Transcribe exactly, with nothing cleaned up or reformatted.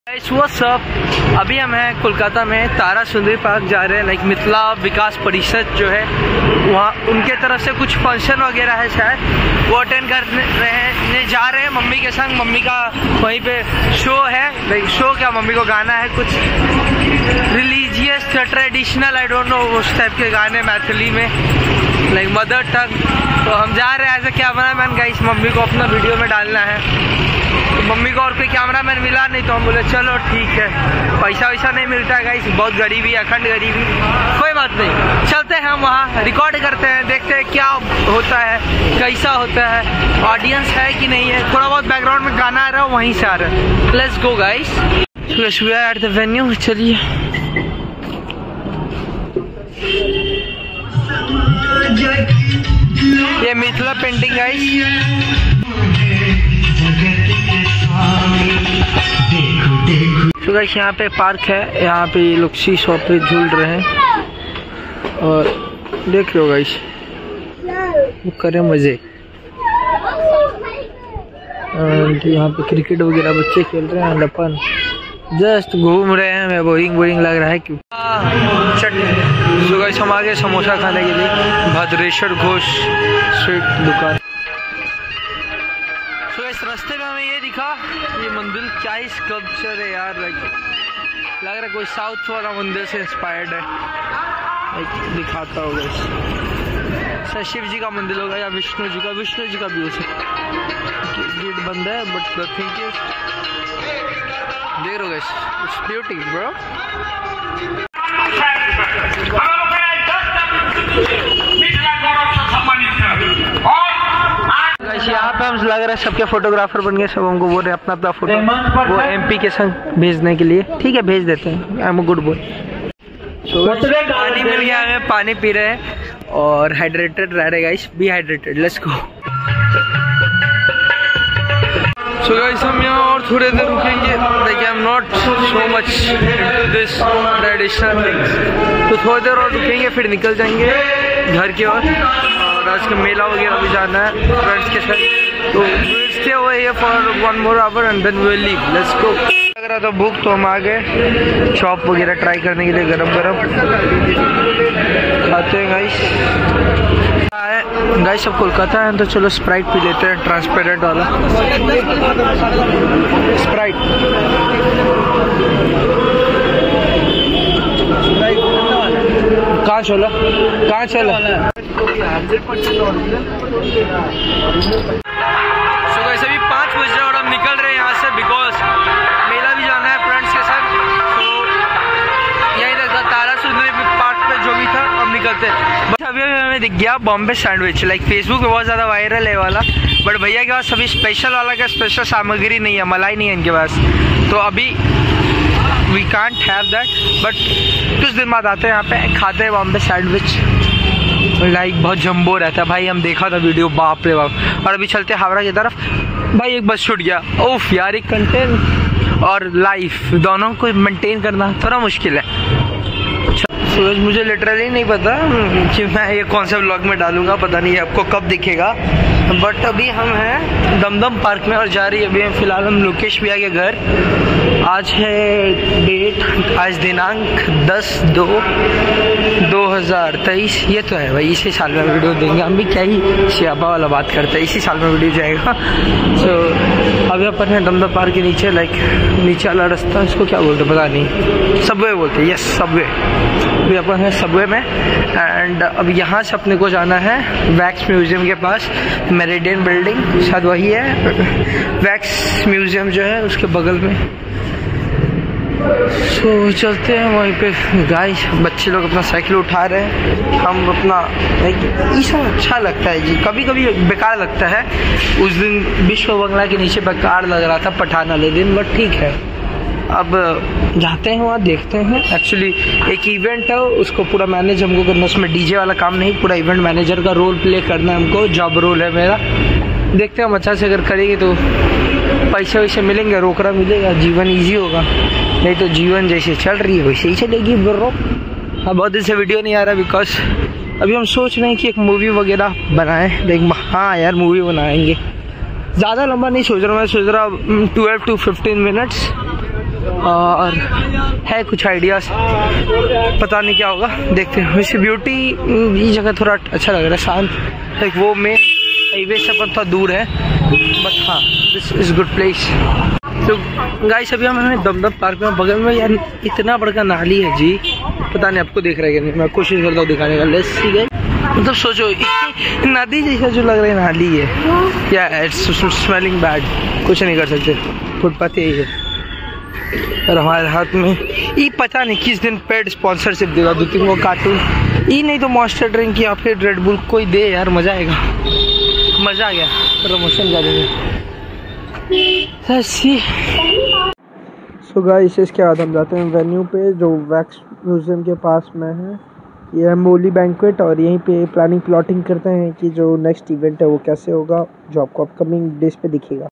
What's up, अभी हम हैं कोलकाता में तारा सुंदरी पार्क जा रहे हैं। लाइक मिथिला विकास परिषद जो है वहाँ उनके तरफ से कुछ फंक्शन वगैरह है, शायद वो अटेंड कर रहे जा रहे हैं मम्मी के संग। मम्मी का वहीं पे शो है, लाइक शो क्या मम्मी को गाना है कुछ religious traditional, I don't know उस टाइप के गाने मैथिली में, लाइक मदर टंग। तो हम जा रहे हैं as a camera man guys, mummy को अपना वीडियो में डालना है। तो मम्मी को और कोई कैमरा मैन मिला नहीं तो हम बोले चलो ठीक है, पैसा वैसा नहीं मिलता है गाइस, बहुत गरीबी, अखंड गरीबी, कोई बात नहीं, चलते हैं हम वहाँ रिकॉर्ड करते हैं, देखते हैं क्या होता है, कैसा होता है, ऑडियंस है कि नहीं है। थोड़ा बहुत बैकग्राउंड में गाना आ रहा है वहीं से आ रहा है। Let's go guys, we are at the venue. चलिए ये मिथिला पेंटिंग गाइस। तो गाइस यहाँ पे पार्क है, यहाँ पे लोग शी शॉप पे झूल रहे हैं और देख लो गाइस, वो करे मजे। और यहाँ पे क्रिकेट वगैरह बच्चे खेल रहे हैं, अपन जस्ट घूम रहे हैं। मैं बोरिंग बोरिंग लग रहा है क्यों। चटनी। तो गाइस हम आ गए समोसा खाने के लिए, भद्रेश्वर घोष स्वीट दुकान। तो इस रास्ते में हमें ये दिखा, ये मंदिर क्या ही स्कल्पचर है यार, लाइक लग रहा है कोई साउथ वाला मंदिर से इंस्पायर्ड है। लाइक दिखाता होगा इस शिव जी का मंदिर होगा या विष्णु जी का, विष्णु जी का भी हो सकता। गेट बंद है बट द थिंग इज देख रहे हो गाइस, इट्स ब्यूटी ब्रो। यहाँ पे हम लग रहा है सबके फोटोग्राफर बन गए, सब हमको बोल रहे अपना अपना फोटो वो एमपी के संग भेजने के लिए। ठीक है भेज देते हैं, I am a good boy. पानी मिल गया हमें, पानी पी रहे हैं और हाइड्रेटेड रह रहे guys, be hydrated, let's go. So guys हम यहाँ और थोड़े देर रुकेंगे, देखिए I am not so much into this traditional things, तो थोड़ी देर और रुकेंगे फिर निकल जाएंगे घर की ओर। और आज का मेला वगैरह भी जाना है फ्रेंड्स के साथ, तो will stay over here for one more hour and then we will leave, let's go. लग रहा था भूख तो हम आ गए चॉप वगैरह ट्राई करने के लिए, गरम गरम खाते हैं गाइस। गाइस अब कोलकाता है तो चलो स्प्राइट पी लेते हैं, ट्रांसपेरेंट वाला स्प्राइट। कहाँ चला कहाँ चला सो गाइस अभी पाँच बज रहे और हम निकल रहे हैं यहाँ से, बिकॉज मेला भी जाना है फ्रेंड्स के साथ। तो यही रहता तारा सुंदरी पार्क पे जो भी था, अब निकलते हैं। बट अभी हमें दिख गया बॉम्बे सैंडविच, लाइक फेसबुक पे बहुत ज़्यादा वायरल है वाला, बट भैया के पास सभी स्पेशल वाला का स्पेशल सामग्री नहीं है, मलाई नहीं है इनके पास, तो अभी we can't have that. But कुछ दिन बाद आते हैं यहाँ पे, खाते हैं बॉम्बे सैंडविच, लाइक बहुत जम्बो रहता है भाई, हम देखा था वीडियो, बाप रे बाप। और अभी चलते हैं हावड़ा की तरफ। भाई एक बस छूट गया, ओफ यार, एक कंटेंट और लाइफ दोनों को मेंटेन करना थोड़ा मुश्किल है। सूरज मुझे लिटरली नहीं पता कि मैं ये कौन से व्लॉग में डालूंगा, पता नहीं आपको कब दिखेगा। बट अभी हम हैं दमदम पार्क में और जा रही है अभी फिलहाल हम लोकेश भैया के घर। आज है डेट, आज दिनांक दस दो दो हज़ार तेईस, ये तो है भाई, इसी साल में वीडियो देंगे हम भी, क्या ही श्याबा वाला बात करते हैं, इसी साल में वीडियो जाएगा। सो so, अभी अपन है दमदम पार्क के नीचे, लाइक नीचे वाला रास्ता, इसको क्या बोलते पता नहीं, सबवे बोलते, यस सबवे। अभी अपन है सबवे में एंड अब यहाँ से अपने को जाना है वैक्स म्यूजियम के पास, मेरिडियन बिल्डिंग शायद वही है, वैक्स म्यूजियम जो है उसके बगल में। सो so, चलते हैं वहीं पे। गाइस बच्चे लोग अपना साइकिल उठा रहे हैं, हम अपना, ये सब अच्छा लगता है जी, कभी कभी बेकार लगता है। उस दिन विश्व बंगला के नीचे बेकार लग रहा था पठान वाले दिन, बट ठीक है, अब जाते हैं वहाँ देखते हैं। एक्चुअली एक इवेंट है, उसको पूरा मैनेज हमको करना, उसमें डीजे वाला काम नहीं, पूरा इवेंट मैनेजर का रोल प्ले करना है हमको, जॉब रोल है मेरा। देखते हैं हम अच्छा से अगर करेंगे तो पैसे वैसे मिलेंगे, रोकड़ा मिलेगा, जीवन ईजी होगा, नहीं तो जीवन जैसे चल रही है वैसे ही चलेगी ब्रो। हाँ बहुत दिन से वीडियो नहीं आ रहा बिकॉज अभी हम सोच रहे हैं कि एक मूवी वगैरह बनाएं, देख हाँ यार मूवी बनाएंगे, ज़्यादा लंबा नहीं सोच रहा, मैं सोच रहा ट्वेल्व टू फिफ्टीन मिनट्स और है कुछ आइडियाज़, पता नहीं क्या होगा, देखते हैं। वैसे ब्यूटी ये जगह थोड़ा अच्छा लग रहा है, शांत, लाइक वो में हाईवे से अपन थोड़ा दूर है, बट हाँ दिस इज़ गुड प्लेस। तो गाइस अभी हम हमें दमदम पार्क में, बगल में यार इतना बड़ा नाली है जी, पता नहीं आपको देख रहा है कि नहीं, मैं कोशिश करता हूँ दिखाने का। लेट्स सी गाइस, मतलब सोचो नदी जैसा जो लग रहा है नाली है, या इट्स स्मेलिंग बैड, कुछ नहीं कर सकते, फुटपाथ यही है। और हमारे हाथ में ये पता नहीं किस दिन पेड स्पॉन्सरशिप देगा, दो तीन वो कार्टून ये नहीं तो मॉन्स्टर ड्रिंक या फिर रेड बुल कोई दे यार, मज़ा आएगा, मज़ा आ गया प्रमोशन करेंगे। सो गाइस इसके बाद हम जाते हैं वेन्यू पे जो वैक्स म्यूजियम के पास में है, ये है मोली बैंक्वेट, और यहीं पे प्लानिंग प्लॉटिंग करते हैं कि जो नेक्स्ट इवेंट है वो कैसे होगा, जो आपको अपकमिंग डेज पे दिखेगा।